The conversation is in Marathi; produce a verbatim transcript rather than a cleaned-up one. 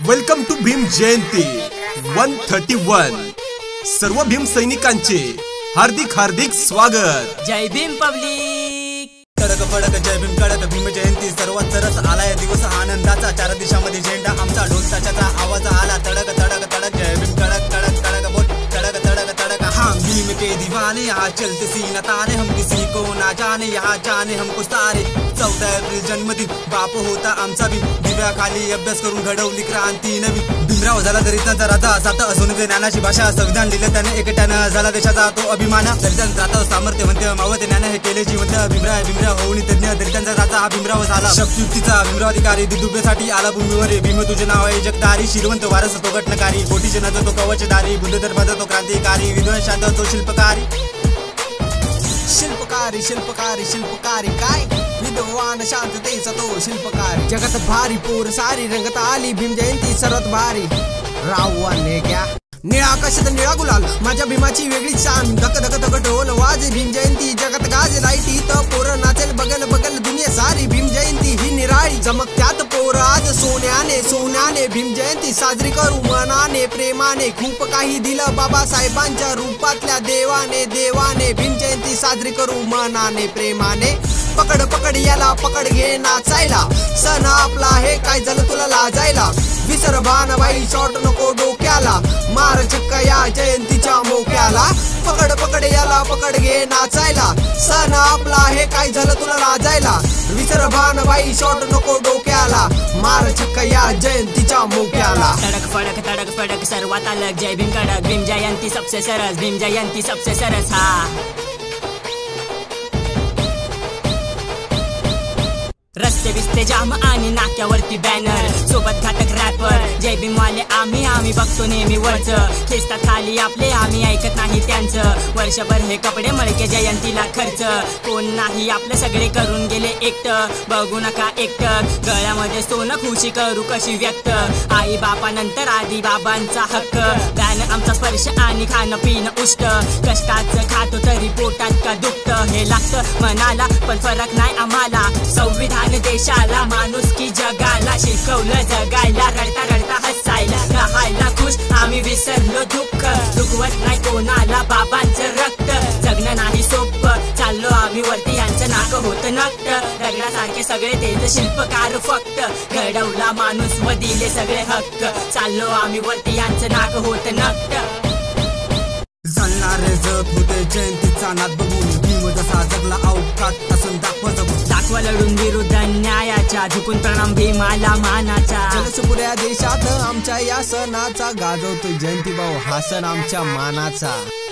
Welcome to Bhim Jayanti one thirty one. सर्व भीम सैनिकांचे हार्दिक हार्दिक स्वागत। जय भीम पब्लिक। तडक फडक जय भीम कडक भीम जयंती सर्वात सरस आलाय दिवस आनंदाचा। चार दिशामध्ये झेंडा आमचा ढोल ताशाचा आवाज आला। तडक तडक तडक जय भीम कडक कडक कडक बोल तडक तडक तडक। हम भीम के दीवाने यहाँ चलते सीना ताने, हम किसी को ना जाने यहाँ जाने हमको सारे। चौदा एप्रिल जन्मदिन बाप होता आमचा भीम, दिव्याखाली अभ्यास करून घडवली क्रांती नवी। भीमराव झाला दरिद्रांचा राजा, सात असून ज्ञानाची भाषा। संविधान लिहिलं त्याने एकट्यानं, झाला देशाचा तो अभिमान। दरिद्रांचा सामर्थ्य म्हणते मावळ ज्ञान हे केले जिवंत। भीमराव भीमराव होऊन तज्ञ दरिद्रांचा राजा हा भीमराव झाला। शक्तियुक्तीचा भीमराव अधिकारी, दिदुबेसाठी आला भूमीवर। भीम तुझे नाव आहे जगदारी, श्रीमंत वारस तो घटनकारी। कोटी जनाचा तो कवचदारी, बुद्ध धर्माचा तो क्रांतिकारी। विद्वांशांचा तो शिल्पकारी शिल्पकारी शिल्पकारी शिल्पकारी काय विद्वान शांततेचा तो शिल्पकारी। जगत भारी पोर सारी रंगत आली, भीम जयंती सर्वात भारी। राववाने क्या निळा आकाशात निळा गुलाल, माझ्या भीमाची वेगळी शान। धक धक धक ढोल वाजे भीम जयंती, जगत गाजे लाईटी तर पोर नाचेल बगल बगल दुनिया सारी। भीम जयंती ही निराळी चमकत्यात पोर आज सोन्याने सोन्याने। भीम जयंती साजरी करू मनाने प्रेमाने, खूप काही दिलं बाबासाहेबांच्या रूपातल्या देवाने देवाने। भीम जयंती साजरी करू मनाने प्रेमाने। पकड पकड याला पकड घे नाचायला, सण आपला हे काय झालं तुला लाजायला। विसर बाणबाई शॉट नको डोक्याला, मार चक्का या जयंतीच्या मोक्याला। पकड पकड याला पकड घे नाचायला, सण आपला हे काय झालं तुला लाजायला। विसर बाणबाई शॉट नको डोक्याला, मार चक्का या जयंतीच्या मोक्याला। तडक फडक तडक फडक सर्वात अलग जय भीम कडक। भीम जयंती सबसे सरस, भीम जयंती सबसे सरस। हा रस्ते बिस्ते जाम आणि नाक्यावरती बॅनर, सोबत घातक रॅपर। जय भीम वाले आम्ही आम्ही बघतो नेहमी वरचं, खेचतात खाली आपले आम्ही ऐकत नाही त्यांचं। वर्षभर हे कपडे मळके जयंतीला खर्च, कोण नाही आपले सगळे करून गेले एकटं। बघू नका एकटक गळ्यामध्ये सोनं, खुशी करू कशी व्यक्त। आई बापानंतर आधी बाबांचा हक्क, बॅन आमचा स्पर्श आणि खाणं पिणं उष्ट। कष्टाचं खातो तरी पोटात का दुखतं, हे लागतं मनाला पण फरक नाही आम्हाला। संविधान देशाला माणुसकी जगाला शिकवलं जगायला। रडता रडता हसायला राहायला खुश आम्ही विसरलो दुःख, दुखवत नाही कोणाला बाबांचं रक्त। जगणं नाही सोपं चाललो आम्ही वरती, यांचं नाक होतं नक्त। दगडासारखे सगळे तेच शिल्पकार फक्त, घडवला माणूस व दिले सगळे हक्क। चाललो आम्ही वरती यांचं नाक होतं नक्त। चालणारे जग होते जयंतीचा नाद बघून, भीम जसा जगला अवकात असं दाखवा जगून। दाखवा लढून विरुद्ध न्यायाच्या, झुकून प्रणाम भीमाला मानाचा। जलसपुऱ्या देशात आमच्या या सणाचा गाजवतो जयंती भाऊ हा सण आमच्या मानाचा।